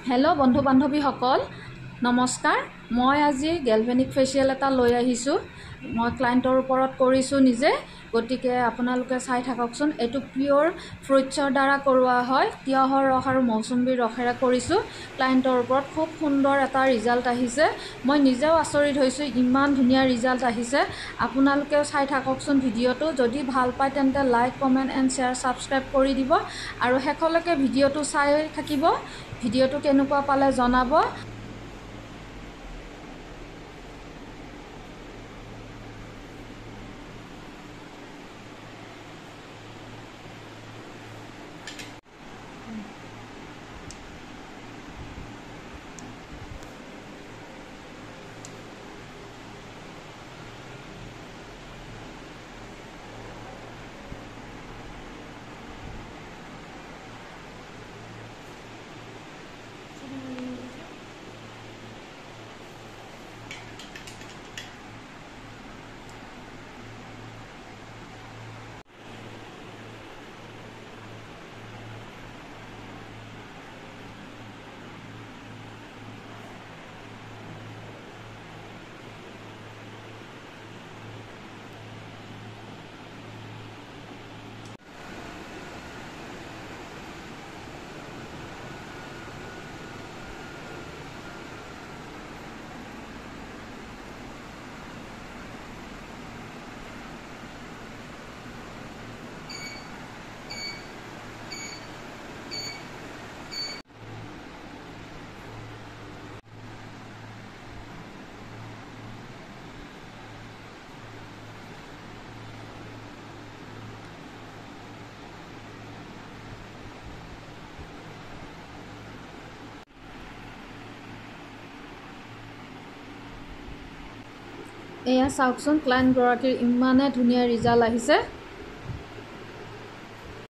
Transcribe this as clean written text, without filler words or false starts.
hello' বন্ধু বান্ধৱীসকল নমস্কাৰ মই আজি গেলভেনিক ফেচিয়েল এটা লৈ আহিছোঁ মই ক্লায়েণ্টৰ ওপৰত কৰিছোঁ নিজে গতিকে আপোনালোকে চাই থাককচোন এইটো পিয়ৰ ফ্ৰুটছৰ দ্বাৰা কৰোৱা হয় তিয়হৰ ৰস আৰু মৌচুমীৰ ৰসেৰে কৰিছোঁ ক্লায়েণ্টৰ ওপৰত খুব সুন্দৰ এটা ৰিজাল্ট আহিছে মই নিজেও আচৰিত হৈছোঁ ইমান ধুনীয়া ৰিজাল্ট আহিছে আপোনালোকেও চাই থাককচোন ভিডিঅ'টো যদি ভাল পায় তেন্তে like comment and share subscribe কৰি দিব আৰু শেষলৈকে ভিডিঅ'টো চাই থাকিব ভিডিঅ'টো কেনেকুৱা পালে জনাব এয়া চাওকচোন ক্লায়েণ্টগৰাকীৰ ইমানে ধুনীয়া ৰিজাল্ট আহিছে